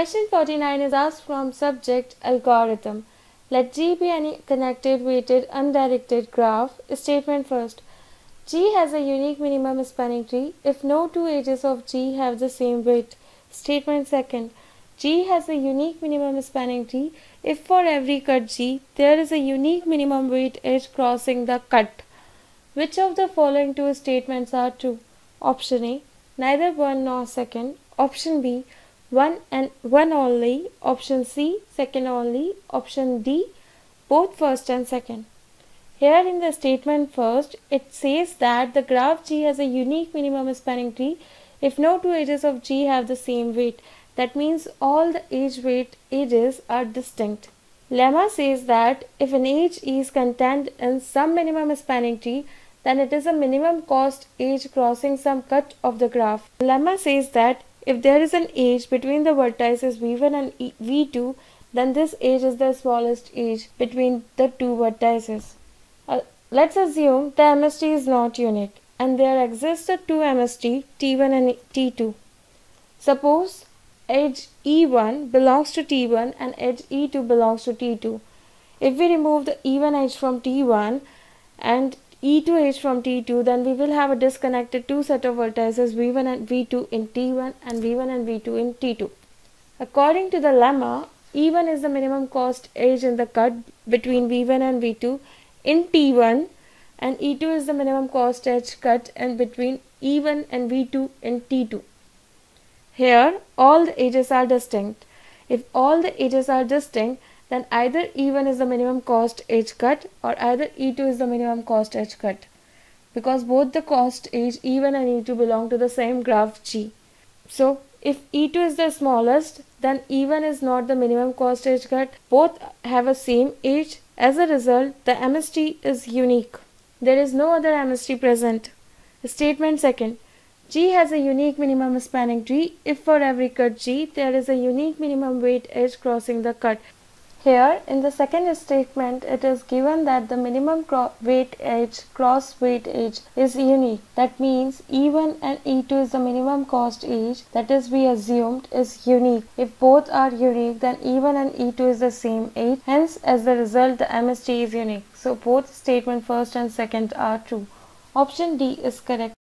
Question 49 is asked from subject algorithm. Let G be any connected, weighted, undirected graph. Statement first. G has a unique minimum spanning tree if no two edges of G have the same weight. Statement second. G has a unique minimum spanning tree if for every cut G there is a unique minimum weight edge crossing the cut. Which of the following two statements are true? Option A, neither one nor second. Option B, one and one only. Option C, second only. Option D, both first and second. Here in the statement first, it says that the graph G has a unique minimum spanning tree if no two edges of G have the same weight. That means all the edges are distinct. Lemma says that if an edge is contained in some minimum spanning tree, then it is a minimum cost edge crossing some cut of the graph. Lemma says that if there is an edge between the vertices v1 and v2, then this edge is the smallest edge between the two vertices. Let's assume the MST is not unique and there exists a two MST T1 and T2. Suppose edge E1 belongs to T1 and edge E2 belongs to T2. If we remove the E1 edge from T1 and E2 edge from T2, then we will have a disconnected two set of vertices v1 and v2 in T1 and v1 and v2 in T2. According to the lemma, E1 is the minimum cost edge in the cut between v1 and v2 in T1 and E2 is the minimum cost edge cut in between E1 and v2 in T2. Here all the edges are distinct. If all the edges are distinct, then either E1 is the minimum cost edge cut or either E2 is the minimum cost edge cut, because both the cost edge E1 and E2 belong to the same graph G. So if E2 is the smallest, then E1 is not the minimum cost edge cut. Both have a same edge. As a result, the MST is unique. There is no other MST present. Statement second. G has a unique minimum spanning tree if for every cut G there is a unique minimum weight edge crossing the cut. Here in the second statement, it is given that the minimum weight edge cross weight edge is unique. That means E1 and E2 is the minimum cost edge, that is we assumed is unique. If both are unique, then E1 and E2 is the same edge. Hence, as the result, the MST is unique. So both statement first and second are true. Option D is correct.